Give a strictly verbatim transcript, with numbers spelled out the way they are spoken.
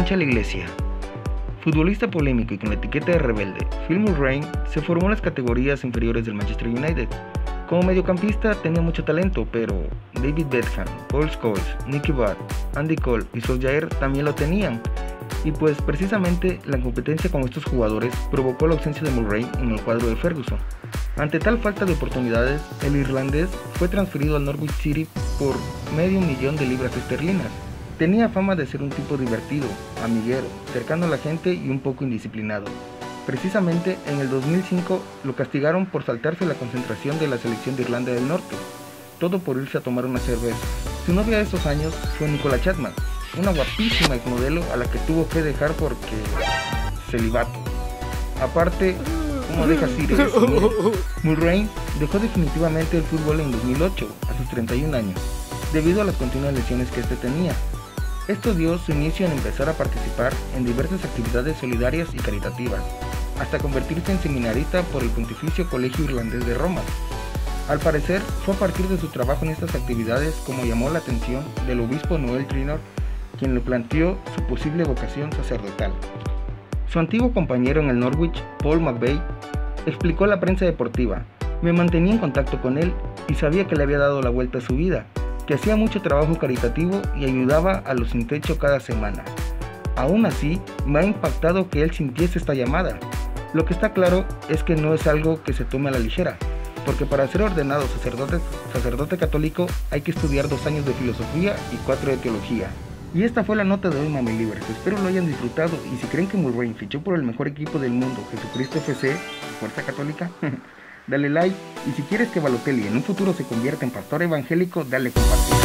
engancha a la iglesia. Futbolista polémico y con la etiqueta de rebelde, Phil Murray se formó en las categorías inferiores del Manchester United. Como mediocampista tenía mucho talento, pero David Beckham, Paul Scholes, Nicky Butt, Andy Cole y Solskjaer también lo tenían. Y pues precisamente la competencia con estos jugadores provocó la ausencia de Murray en el cuadro de Ferguson. Ante tal falta de oportunidades, el irlandés fue transferido al Norwich City por medio millón de libras esterlinas. Tenía fama de ser un tipo divertido, amiguero, cercano a la gente y un poco indisciplinado. Precisamente en el dos mil cinco lo castigaron por saltarse la concentración de la selección de Irlanda del Norte, todo por irse a tomar una cerveza. Su novia de esos años fue Nicola Chapman, una guapísima exmodelo a la que tuvo que dejar porque... celibato. Aparte, ¿cómo deja Siri eso? Murray dejó definitivamente el fútbol en dos mil ocho, a sus treinta y un años, debido a las continuas lesiones que este tenía. Esto dio su inicio en empezar a participar en diversas actividades solidarias y caritativas, hasta convertirse en seminarista por el Pontificio Colegio Irlandés de Roma. Al parecer, fue a partir de su trabajo en estas actividades como llamó la atención del obispo Noel Trinor, quien le planteó su posible vocación sacerdotal. Su antiguo compañero en el Norwich, Paul McVeigh, explicó a la prensa deportiva: "Me mantenía en contacto con él y sabía que le había dado la vuelta a su vida, que hacía mucho trabajo caritativo y ayudaba a los sin techo cada semana. Aún así, me ha impactado que él sintiese esta llamada. Lo que está claro es que no es algo que se tome a la ligera, porque para ser ordenado sacerdote, sacerdote católico hay que estudiar dos años de filosofía y cuatro de teología". Y esta fue la nota de hoy, Mami Livers. Espero lo hayan disfrutado, y si creen que Murray fichó por el mejor equipo del mundo, Jesucristo F C, Fuerza Católica, dale like, y si quieres que Balotelli en un futuro se convierta en pastor evangélico, dale compartir.